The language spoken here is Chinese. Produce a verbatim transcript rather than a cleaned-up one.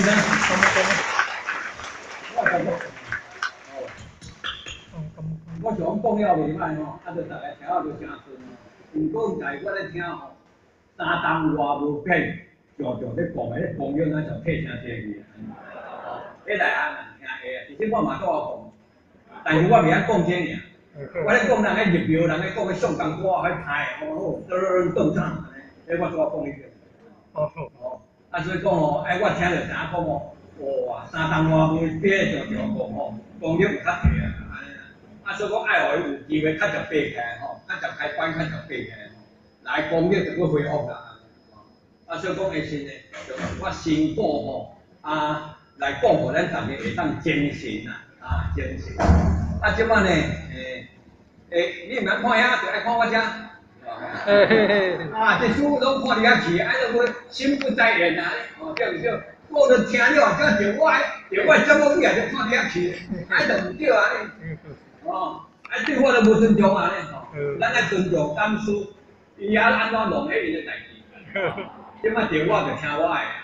我想讲了袂歹吼，啊，着大家听啊着诚顺哦。毋过在我咧听吼，三当话无变，常常咧讲诶，朋友咱就退声退去。迄来啊，听下啊，其实我嘛做我讲，但是我袂晓讲这尔。我咧讲人咧入庙，人咧讲咧上工歌，迄歹哦，噔噔唱，诶，我做我讲你着。哦哦，啊，所以讲吼，哎，我听着知影讲吼，哇，三当话无变，常常讲吼，功力有较济啊。啊，所以讲爱互伊有机会较食爬起来吼，较食开关，较食爬起来吼，来功力就搁恢复啦。啊，所以讲会先呢，就我辛苦吼，啊，来讲互咱大家会当精神啦，啊，精神。啊，即摆呢，诶诶，你毋免看遐，就爱看我遮。啊，这书拢看伫遐去，啊，就要心不在焉啊，哦，对毋对？我著听了，才着我，着我节目你也着看伫遐去，啊，就毋对啊。哦，啊，对我都无尊重啊，咧吼，咱爱尊重讲师，伊也安怎弄迄伊个代志。即摆着我着听我的。